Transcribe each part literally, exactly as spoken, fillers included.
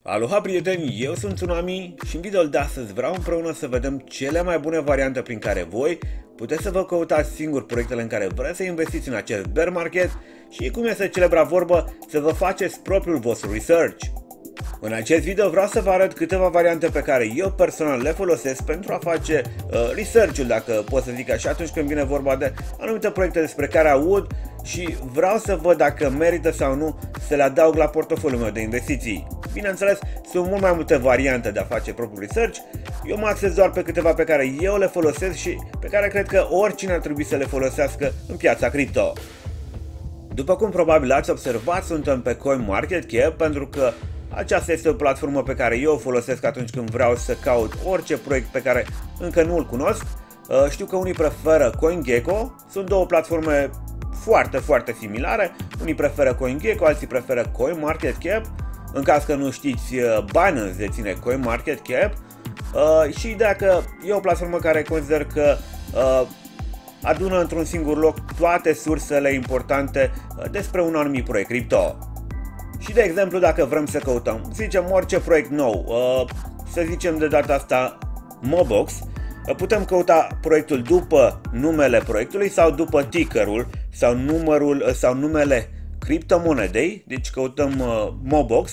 Aloha prieteni, eu sunt Tsunami și în videoul de astăzi vreau împreună să vedem cele mai bune variante prin care voi puteți să vă căutați singur proiectele în care vreți să investiți în acest bear market și, cum este celebra vorbă, să vă faceți propriul vostru research. În acest video vreau să vă arăt câteva variante pe care eu personal le folosesc pentru a face uh, research-ul, dacă pot să zic așa, atunci când vine vorba de anumite proiecte despre care aud și vreau să văd dacă merită sau nu să le adaug la portofoliul meu de investiții. Bineînțeles, sunt mult mai multe variante de a face propriul research, eu mă axez doar pe câteva pe care eu le folosesc și pe care cred că oricine ar trebui să le folosească în piața cripto. După cum probabil ați observat, suntem pe CoinMarketCap pentru că aceasta este o platformă pe care eu o folosesc atunci când vreau să caut orice proiect pe care încă nu îl cunosc. Știu că unii preferă CoinGecko, sunt două platforme foarte, foarte similare. Unii preferă CoinGecko, alții preferă CoinMarketCap. În caz că nu știți, Binance deține CoinMarketCap și ideea că e o platformă care consider că adună într-un singur loc toate sursele importante despre un anumit proiect cripto. Și de exemplu, dacă vrem să căutăm, zicem, orice proiect nou, să zicem de data asta Mobox, putem căuta proiectul după numele proiectului sau după tickerul sau numărul sau numele criptomonedei, deci căutăm Mobox.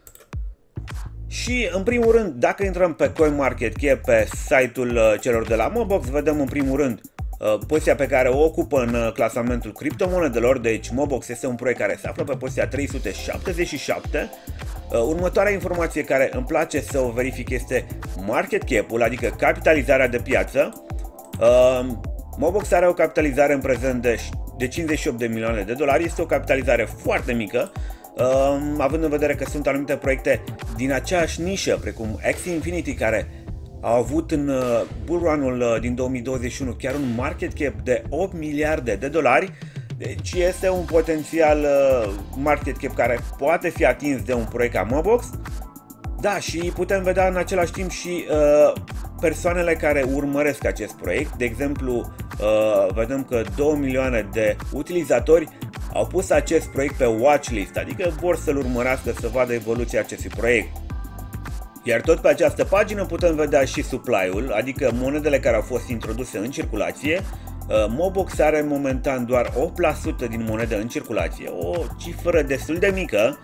Și în primul rând, dacă intrăm pe CoinMarketCap, pe site-ul celor de la Mobox, vedem în primul rând poziția pe care o ocupă în clasamentul criptomonedelor, deci Mobox este un proiect care se află pe poziția trei sute șaptezeci și șapte. Următoarea informație care îmi place să o verific este market cap-ul, adică capitalizarea de piață. Mobox are o capitalizare în prezent de, de cincizeci și opt de milioane de dolari, este o capitalizare foarte mică, având în vedere că sunt anumite proiecte din aceeași nișă, precum Axie Infinity, care au avut în bull run-ul din două mii douăzeci și unu chiar un market cap de opt miliarde de dolari. Deci este un potențial market cap care poate fi atins de un proiect ca Mobox. Da, și putem vedea în același timp și uh, persoanele care urmăresc acest proiect. De exemplu, uh, vedem că două milioane de utilizatori au pus acest proiect pe watchlist, adică vor să-l urmărească, să vadă evoluția acestui proiect. Iar tot pe această pagină putem vedea și supply-ul, adică monedele care au fost introduse în circulație. Mobox are momentan doar opt la sută din monede în circulație, o cifră destul de mică.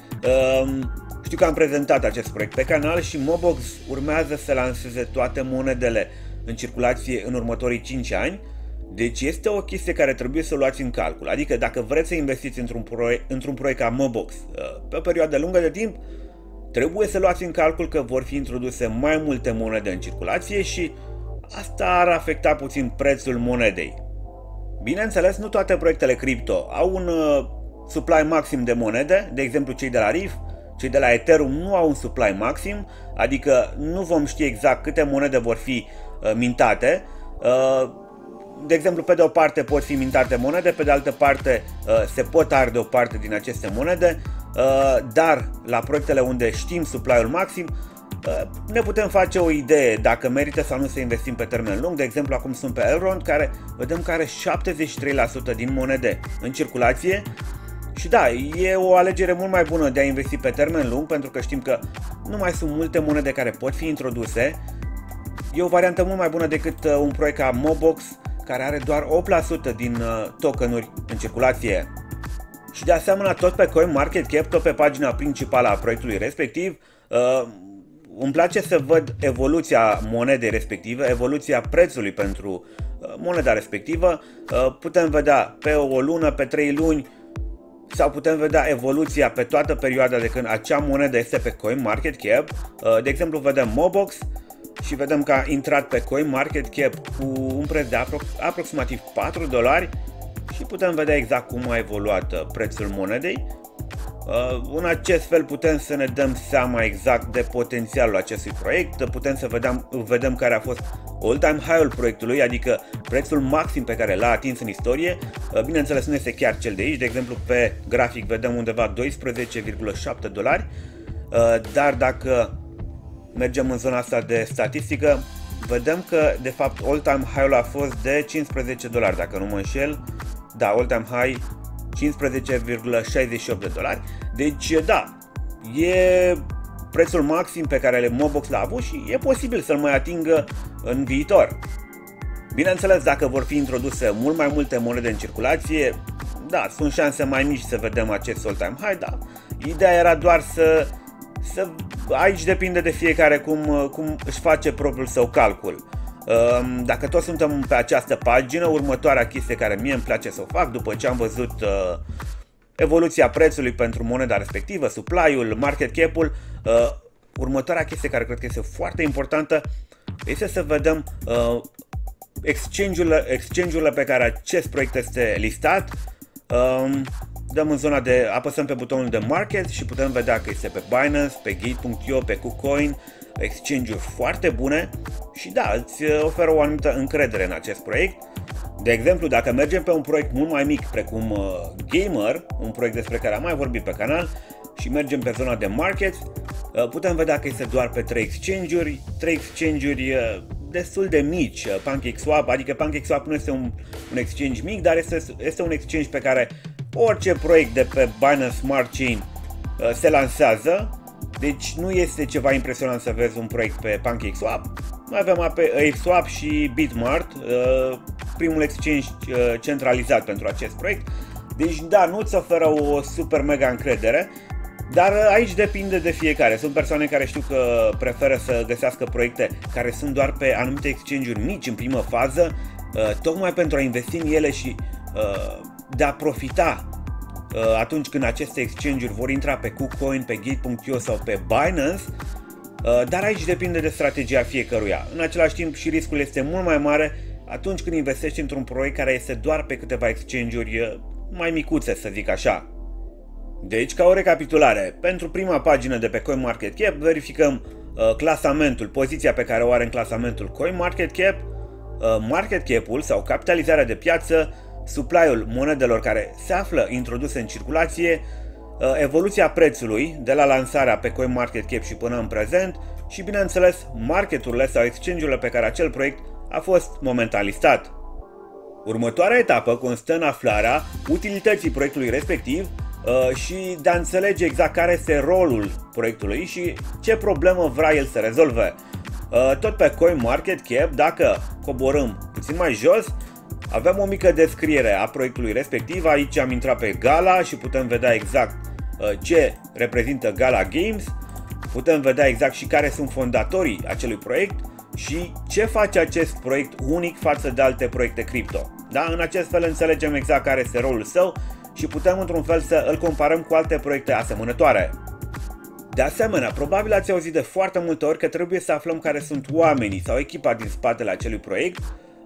Știu că am prezentat acest proiect pe canal și Mobox urmează să lanseze toate monedele în circulație în următorii cinci ani. Deci este o chestie care trebuie să o luați în calcul, adică dacă vreți să investiți într-un proiect, într-un proiect ca Mobox pe o perioadă lungă de timp, trebuie să luați în calcul că vor fi introduse mai multe monede în circulație și asta ar afecta puțin prețul monedei. Bineînțeles, nu toate proiectele cripto au un uh, supply maxim de monede, de exemplu cei de la Riff, cei de la Ethereum nu au un supply maxim, adică nu vom ști exact câte monede vor fi uh, mintate. Uh, de exemplu, pe de o parte pot fi mintate monede, pe de altă parte uh, se pot arde o parte din aceste monede. Uh, dar la proiectele unde știm supply-ul maxim, uh, ne putem face o idee dacă merită sau nu să investim pe termen lung. De exemplu, acum sunt pe Elrond, care vedem că are șaptezeci și trei la sută din monede în circulație. Și da, e o alegere mult mai bună de a investi pe termen lung, pentru că știm că nu mai sunt multe monede care pot fi introduse. E o variantă mult mai bună decât un proiect ca Mobox, care are doar opt la sută din tokenuri în circulație. Și de asemenea, tot pe CoinMarketCap, tot pe pagina principală a proiectului respectiv, uh, îmi place să văd evoluția monedei respective, evoluția prețului pentru uh, moneda respectivă. Uh, putem vedea pe o lună, pe trei luni, sau putem vedea evoluția pe toată perioada de când acea monedă este pe CoinMarketCap. Uh, de exemplu, vedem Mobox și vedem că a intrat pe CoinMarketCap cu un preț de apro aproximativ patru dolari. Și putem vedea exact cum a evoluat prețul monedei. În acest fel putem să ne dăm seama exact de potențialul acestui proiect. Putem să vedem, vedem care a fost all-time high-ul proiectului, adică prețul maxim pe care l-a atins în istorie. Bineînțeles, nu este chiar cel de aici. De exemplu, pe grafic vedem undeva doisprezece virgulă șapte dolari. Dar dacă mergem în zona asta de statistică, vedem că de fapt all-time high-ul a fost de cincisprezece dolari, dacă nu mă înșel. Da, all-time high cincisprezece virgulă șaizeci și opt de dolari. Deci da, e prețul maxim pe care Mobox l-a avut și e posibil să-l mai atingă în viitor. Bineînțeles, dacă vor fi introduse mult mai multe monede în circulație, da, sunt șanse mai mici să vedem acest all-time high, dar ideea era doar să, să aici depinde de fiecare cum, cum își face propriul său calcul. Dacă toți suntem pe această pagină, următoarea chestie care mie îmi place să o fac după ce am văzut uh, evoluția prețului pentru moneda respectivă, supply-ul, market cap-ul, uh, următoarea chestie care cred că este foarte importantă este să vedem uh, exchange-urile, exchange-urile pe care acest proiect este listat. Uh, dăm în zona de, apăsăm pe butonul de market și putem vedea că este pe Binance, pe Gate punct io, pe KuCoin, exchange-uri foarte bune și da, îți oferă o anumită încredere în acest proiect. De exemplu, dacă mergem pe un proiect mult mai mic precum uh, Gamer, un proiect despre care am mai vorbit pe canal, și mergem pe zona de market, uh, putem vedea că este doar pe trei exchange-uri, trei exchange-uri uh, destul de mici, uh, PancakeSwap, adică PancakeSwap nu este un, un exchange mic, dar este, este un exchange pe care orice proiect de pe Binance Smart Chain uh, se lansează. Deci nu este ceva impresionant să vezi un proiect pe PancakeSwap. Mai avem pe ApeSwap și Bitmart, primul exchange centralizat pentru acest proiect. Deci da, nu îți oferă o super mega încredere, dar aici depinde de fiecare. Sunt persoane care știu că preferă să găsească proiecte care sunt doar pe anumite exchange-uri mici în primă fază, tocmai pentru a investi în ele și de a profita atunci când aceste exchange-uri vor intra pe KuCoin, pe Gate punct io sau pe Binance, dar aici depinde de strategia fiecăruia. În același timp și riscul este mult mai mare atunci când investești într-un proiect care este doar pe câteva exchange-uri mai micuțe, să zic așa. Deci, ca o recapitulare, pentru prima pagină de pe CoinMarketCap verificăm uh, clasamentul, poziția pe care o are în clasamentul CoinMarketCap, uh, market cap-ul sau capitalizarea de piață, supply-ul monedelor care se află introduse în circulație, evoluția prețului de la lansarea pe CoinMarketCap și până în prezent și, bineînțeles, marketurile sau exchange-urile pe care acel proiect a fost momentan listat. Următoarea etapă constă în aflarea utilității proiectului respectiv și de a înțelege exact care este rolul proiectului și ce problemă vrea el să rezolve. Tot pe CoinMarketCap, dacă coborâm puțin mai jos, avem o mică descriere a proiectului respectiv. Aici am intrat pe Gala și putem vedea exact ce reprezintă Gala Games, putem vedea exact și care sunt fondatorii acelui proiect și ce face acest proiect unic față de alte proiecte cripto. Da? În acest fel înțelegem exact care este rolul său și putem într-un fel să îl comparăm cu alte proiecte asemănătoare. De asemenea, probabil ați auzit de foarte multe ori că trebuie să aflăm care sunt oamenii sau echipa din spatele acelui proiect.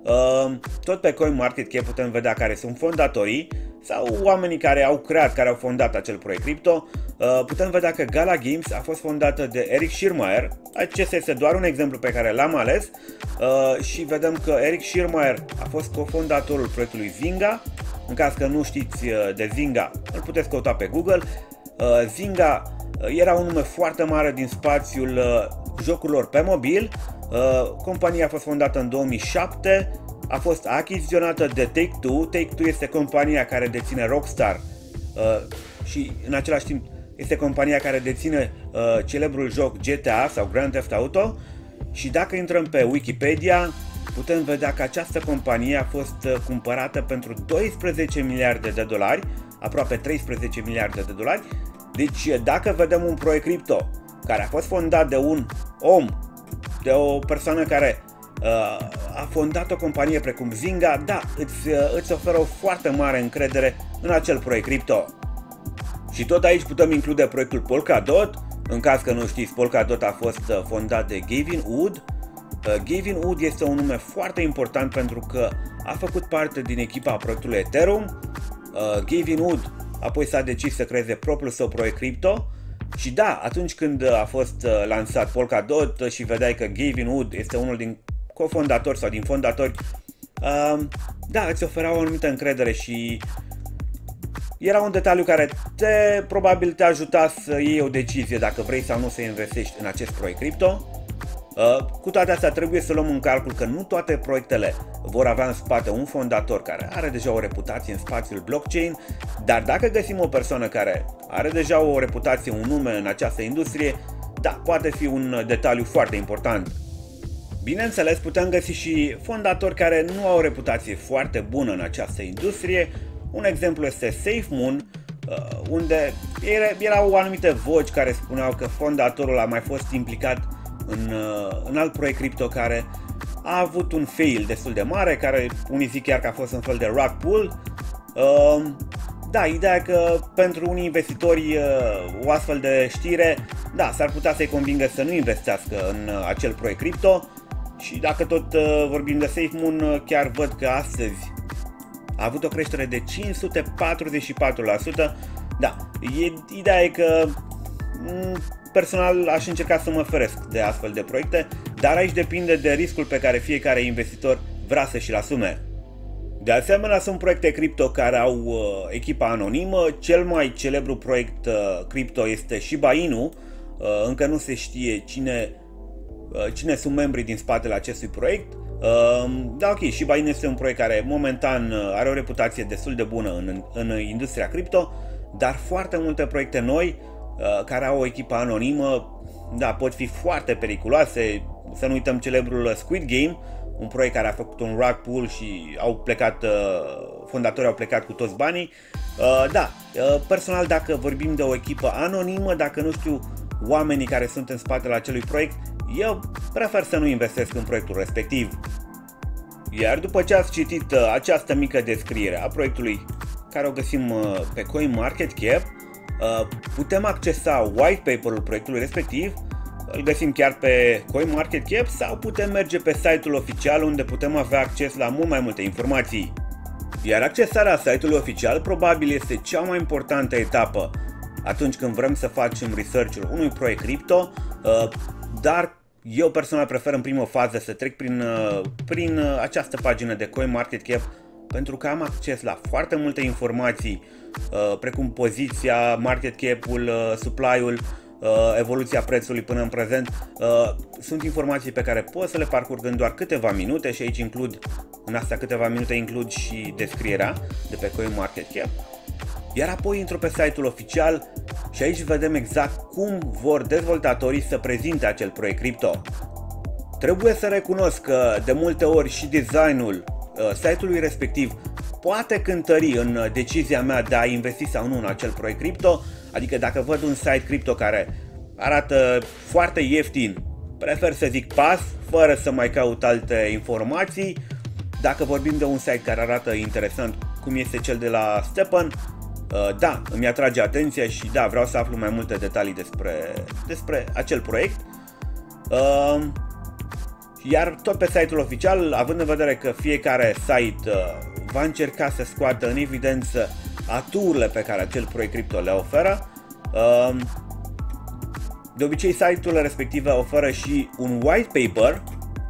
Tot pe CoinMarketCap putem vedea care sunt fondatorii sau oamenii care au creat, care au fondat acel proiect cripto. Putem vedea că Gala Games a fost fondată de Eric Schirmayer. Acesta este doar un exemplu pe care l-am ales și vedem că Eric Schirmayer a fost cofondatorul proiectului Zynga. În caz că nu știți de Zynga, îl puteți căuta pe Google. Zynga era un nume foarte mare din spațiul jocurilor pe mobil. Compania a fost fondată în două mii șapte, a fost achiziționată de Take-Two. Take-Two este compania care deține Rockstar și în același timp este compania care deține celebrul joc G T A sau Grand Theft Auto. Și dacă intrăm pe Wikipedia, putem vedea că această companie a fost cumpărată pentru doisprezece miliarde de dolari, aproape treisprezece miliarde de dolari. Deci dacă vedem un proiect cripto care a fost fondat de un om, de o persoană care uh, a fondat o companie precum Zynga, da, îți, uh, îți oferă o foarte mare încredere în acel proiect cripto. Și tot aici putem include proiectul Polkadot. În caz că nu știți, Polkadot a fost uh, fondat de Gavin Wood. Uh, Gavin Wood este un nume foarte important pentru că a făcut parte din echipa proiectului Ethereum. Uh, Gavin Wood apoi s-a decis să creeze propriul său proiect cripto. Și da, atunci când a fost lansat Polkadot și vedeai că Gavin Wood este unul din cofondatori sau din fondatori, da, îți ofera o anumită încredere și era un detaliu care te, probabil te ajuta să iei o decizie dacă vrei sau nu să investești în acest proiect cripto. Cu toate astea trebuie să luăm în calcul că nu toate proiectele vor avea în spate un fondator care are deja o reputație în spațiul blockchain, dar dacă găsim o persoană care are deja o reputație, un nume în această industrie, da, poate fi un detaliu foarte important. Bineînțeles, putem găsi și fondatori care nu au o reputație foarte bună în această industrie. Un exemplu este SafeMoon, unde erau anumite voci care spuneau că fondatorul a mai fost implicat în, în alt proiect cripto care a avut un fail destul de mare, care unii zic chiar că a fost un fel de rug pull. Da, ideea e că pentru unii investitori o astfel de știre, da, s-ar putea să-i convingă să nu investească în acel proiect cripto. Și dacă tot vorbim de SafeMoon, chiar văd că astăzi a avut o creștere de cinci sute patruzeci și patru la sută. Da, e, ideea e că personal aș încerca să mă feresc de astfel de proiecte, dar aici depinde de riscul pe care fiecare investitor vrea să și-l asume. De asemenea, sunt proiecte cripto care au uh, echipa anonimă. Cel mai celebru proiect uh, cripto este Shiba Inu. Uh, încă nu se știe cine, uh, cine sunt membrii din spatele acestui proiect. Uh, da, ok, Shiba Inu este un proiect care momentan uh, are o reputație destul de bună în, în industria cripto, dar foarte multe proiecte noi uh, care au o echipă anonimă, da, pot fi foarte periculoase. Să nu uităm celebrul Squid Game, un proiect care a făcut un rug pull și au plecat, fondatorii au plecat cu toți banii. Da, personal, dacă vorbim de o echipă anonimă, dacă nu știu oamenii care sunt în spatele acelui proiect, eu prefer să nu investesc în proiectul respectiv. Iar după ce ați citit această mică descriere a proiectului care o găsim pe CoinMarketCap, putem accesa white paper-ul proiectului respectiv. Îl găsim chiar pe CoinMarketCap sau putem merge pe site-ul oficial, unde putem avea acces la mult mai multe informații. Iar accesarea site-ului oficial probabil este cea mai importantă etapă atunci când vrem să facem research-ul unui proiect cripto, dar eu personal prefer în primă fază să trec prin, prin această pagină de CoinMarketCap, pentru că am acces la foarte multe informații, precum poziția, market cap-ul, supply-ul, evoluția prețului până în prezent. Sunt informații pe care pot să le parcurg în doar câteva minute și aici includ, în astea câteva minute includ și descrierea de pe CoinMarketCap. Iar apoi intru pe site-ul oficial și aici vedem exact cum vor dezvoltatorii să prezinte acel proiect cripto. Trebuie să recunosc că de multe ori și designul uh, site-ului respectiv poate cântări în decizia mea de a investi sau nu în acel proiect cripto. Adică dacă văd un site cripto care arată foarte ieftin, prefer să zic pas, fără să mai caut alte informații. Dacă vorbim de un site care arată interesant, cum este cel de la Stepan, da, îmi atrage atenția și da, vreau să aflu mai multe detalii despre, despre acel proiect. Iar tot pe site-ul oficial, având în vedere că fiecare site va încerca să scoată în evidență aturile pe care acel proiect cripto le oferă, de obicei site-urile respective oferă și un white paper.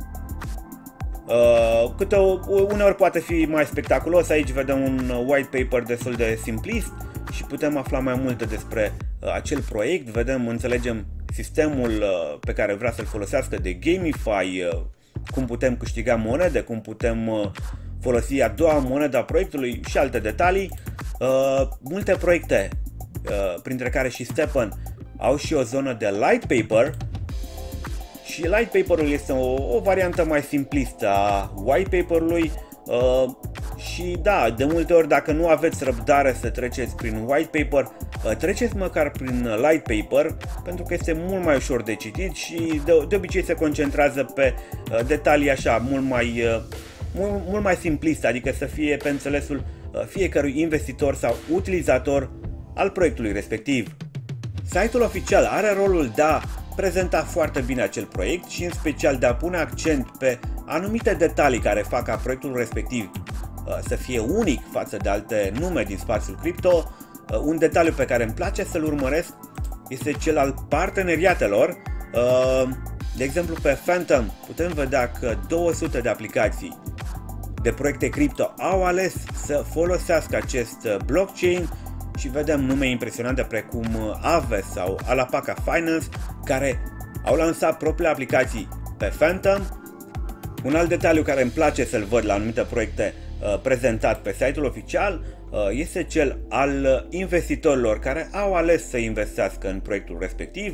Câte uneori poate fi mai spectaculos. Aici vedem un white paper destul de simplist și putem afla mai multe despre acel proiect. Vedem, înțelegem sistemul pe care vrea să-l folosească de gamify, cum putem câștiga monede, cum putem folosi a doua monedă a proiectului și alte detalii. Multe proiecte, printre care și Stepan, au și o zonă de light paper. Și light paper-ul este o, o variantă mai simplistă a white paper-ului uh, și da, de multe ori dacă nu aveți răbdare să treceți prin white paper, uh, treceți măcar prin light paper, pentru că este mult mai ușor de citit și de, de obicei se concentrează pe uh, detalii așa mult mai, uh, mult, mult mai simpliste, adică să fie pe înțelesul uh, fiecărui investitor sau utilizator al proiectului respectiv. Site-ul oficial are rolul de a prezenta foarte bine acel proiect și în special de a pune accent pe anumite detalii care fac ca proiectul respectiv uh, să fie unic față de alte nume din spațiul cripto. Uh, un detaliu pe care îmi place să-l urmăresc este cel al parteneriatelor. Uh, de exemplu, pe Phantom putem vedea că două sute de aplicații de proiecte cripto au ales să folosească acest blockchain și vedem nume impresionante precum Aave sau Alpaca Finance, care au lansat propriile aplicații pe Phantom. Un alt detaliu care îmi place să-l văd la anumite proiecte uh, prezentat pe site-ul oficial uh, este cel al investitorilor care au ales să investească în proiectul respectiv.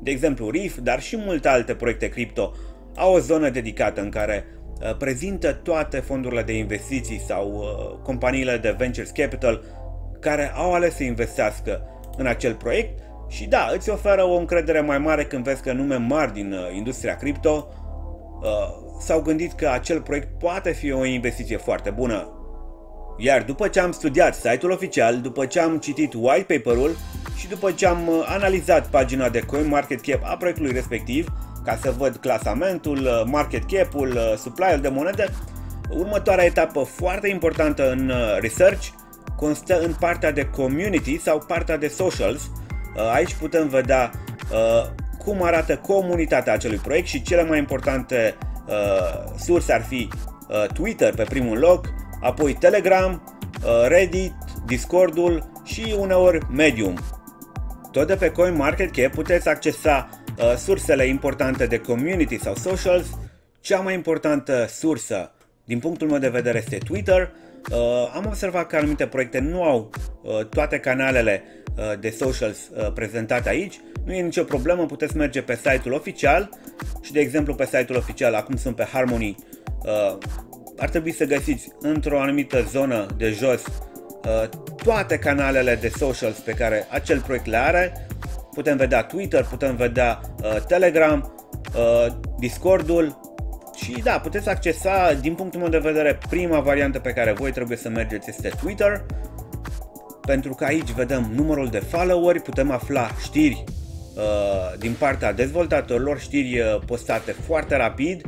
De exemplu, Reef, dar și multe alte proiecte cripto au o zonă dedicată în care uh, prezintă toate fondurile de investiții sau uh, companiile de Ventures Capital care au ales să investească în acel proiect și da, îți oferă o încredere mai mare când vezi că nume mari din uh, industria cripto uh, s-au gândit că acel proiect poate fi o investiție foarte bună. Iar după ce am studiat site-ul oficial, după ce am citit white paper-ul și după ce am analizat pagina de CoinMarketCap a proiectului respectiv, ca să văd clasamentul, market cap-ul, supply-ul de monede, următoarea etapă foarte importantă în research constă în partea de community sau partea de socials. Aici putem vedea cum arată comunitatea acelui proiect și cele mai importante surse ar fi Twitter pe primul loc, apoi Telegram, Reddit, Discord-ul și uneori Medium. Tot de pe CoinMarketCap puteți accesa uh, sursele importante de community sau socials. Cea mai importantă sursă, din punctul meu de vedere, este Twitter. Uh, am observat că anumite proiecte nu au uh, toate canalele uh, de socials uh, prezentate aici. Nu e nicio problemă, puteți merge pe site-ul oficial și, de exemplu, pe site-ul oficial, acum sunt pe Harmony, uh, ar trebui să găsiți într-o anumită zonă de jos uh, toate canalele de socials pe care acel proiect le are. Putem vedea Twitter, putem vedea uh, Telegram, uh, Discord-ul și da, puteți accesa, din punctul meu de vedere, prima variantă pe care voi trebuie să mergeți este Twitter, pentru că aici vedem numărul de followeri, putem afla știri uh, din partea dezvoltatorilor, știri uh, postate foarte rapid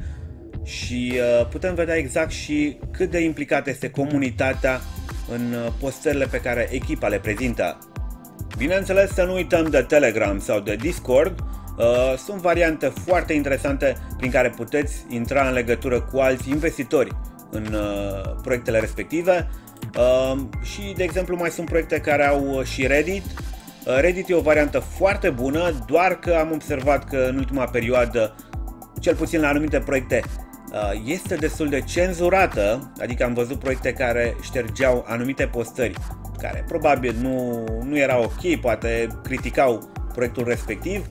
și uh, putem vedea exact și cât de implicată este comunitatea în uh, postările pe care echipa le prezintă. Bineînțeles, să nu uităm de Telegram sau de Discord. Uh, sunt variante foarte interesante prin care puteți intra în legătură cu alți investitori în uh, proiectele respective. Uh, și, de exemplu, mai sunt proiecte care au și Reddit. Uh, Reddit e o variantă foarte bună, doar că am observat că în ultima perioadă, cel puțin la anumite proiecte, uh, este destul de cenzurată, adică am văzut proiecte care ștergeau anumite postări care probabil nu, nu erau ok, poate criticau proiectul respectiv.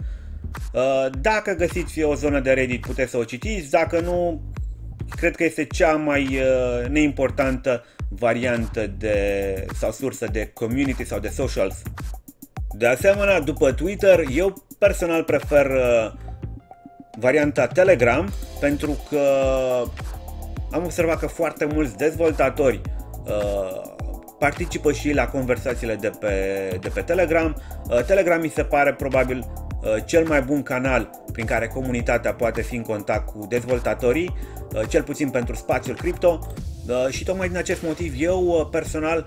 Dacă găsiți o zonă de Reddit, puteți să o citiți, dacă nu, cred că este cea mai neimportantă variantă de, sau sursă de community sau de socials. De asemenea, după Twitter, eu personal prefer varianta Telegram, pentru că am observat că foarte mulți dezvoltatori participă și la conversațiile de pe, de pe Telegram. Telegram mi se pare probabil cel mai bun canal prin care comunitatea poate fi în contact cu dezvoltatorii, cel puțin pentru spațiul cripto, și tocmai din acest motiv eu personal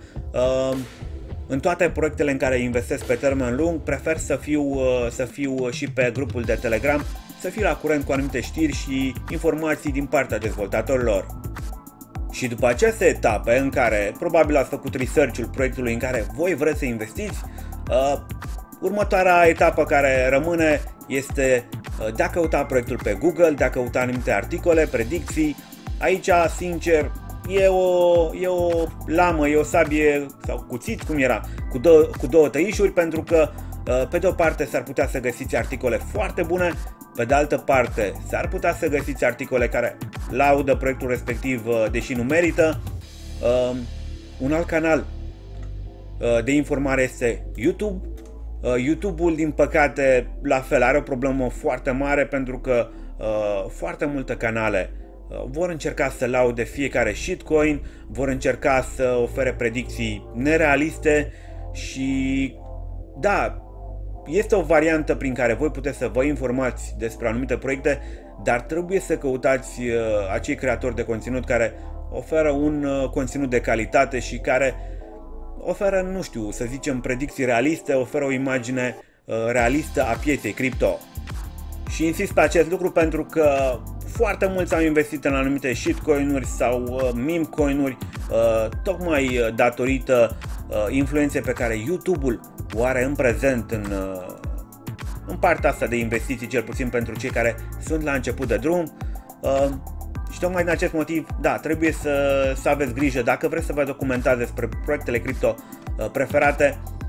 în toate proiectele în care investesc pe termen lung prefer să fiu, să fiu și pe grupul de Telegram, să fiu la curent cu anumite știri și informații din partea dezvoltatorilor. Și după aceste etape în care probabil ați făcut research-ul proiectului în care voi vreți să investiți, uh, următoarea etapă care rămâne este uh, de a căuta proiectul pe Google, de a căuta anumite articole, predicții. Aici, sincer, e o, e o lamă, e o sabie sau cuțit, cum era, cu două, cu două tăișuri, pentru că uh, pe de o parte s-ar putea să găsiți articole foarte bune, pe de altă parte s-ar putea să găsiți articole care laudă proiectul respectiv, deși nu merită. Uh, un alt canal uh, de informare este YouTube. Uh, YouTube-ul, din păcate, la fel, are o problemă foarte mare, pentru că uh, foarte multe canale uh, vor încerca să laude fiecare shitcoin, vor încerca să ofere predicții nerealiste și da, este o variantă prin care voi puteți să vă informați despre anumite proiecte, dar trebuie să căutați uh, acei creatori de conținut care oferă un uh, conținut de calitate și care oferă, nu știu, să zicem, predicții realiste, oferă o imagine uh, realistă a pieței cripto. Și insist pe acest lucru pentru că foarte mulți au investit în anumite shitcoin-uri sau uh, meme coin-uri uh, tocmai datorită uh, influenței pe care YouTube-ul o are în prezent în, uh, în partea asta de investiții, cel puțin pentru cei care sunt la început de drum. Uh, și tocmai din acest motiv, da, trebuie să, să aveți grijă dacă vreți să vă documentați despre proiectele cripto uh, preferate.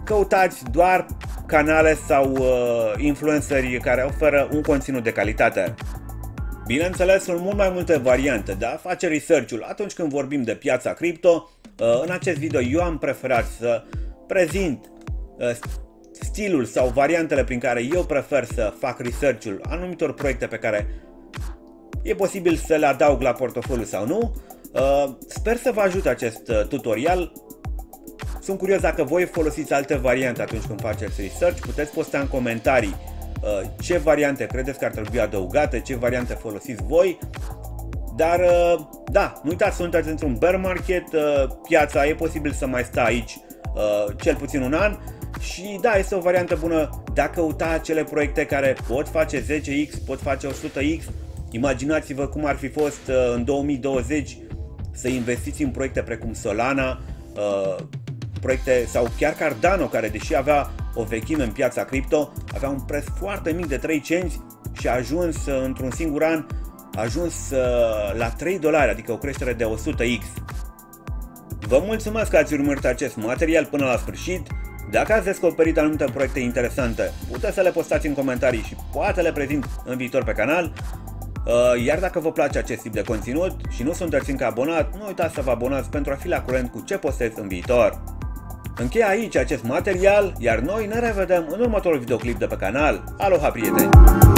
căutați doar canale sau uh, influenceri care oferă un conținut de calitate. Bineînțeles, sunt mult mai multe variante de a face research-ul atunci când vorbim de piața cripto. Uh, în acest video eu am preferat să prezint uh, stilul sau variantele prin care eu prefer să fac research-ul anumitor proiecte pe care e posibil să le adaug la portofoliu sau nu. Uh, sper să vă ajute acest uh, tutorial. Sunt curios dacă voi folosiți alte variante atunci când faceți research. Puteți posta în comentarii uh, ce variante credeți că ar trebui adăugate, ce variante folosiți voi. Dar uh, da, nu uitați, sunteți într-un bear market, uh, piața e posibil să mai stea aici uh, cel puțin un an. Și da, este o variantă bună de a căuta acele proiecte care pot face zece x, pot face o sută x. Imaginați-vă cum ar fi fost uh, în două mii douăzeci să investiți în proiecte precum Solana, uh, proiecte sau chiar Cardano, care deși avea o vechime în piața cripto, avea un preț foarte mic de trei cenți și a ajuns uh, într-un singur an, a ajuns uh, la trei dolari, adică o creștere de o sută x. Vă mulțumesc că ați urmărit acest material până la sfârșit. Dacă ați descoperit anumite proiecte interesante, puteți să le postați în comentarii și poate le prezint în viitor pe canal. Iar dacă vă place acest tip de conținut și nu sunteți încă abonat, nu uitați să vă abonați pentru a fi la curent cu ce postez în viitor. Închei aici acest material, iar noi ne revedem în următorul videoclip de pe canal. Aloha, prieteni!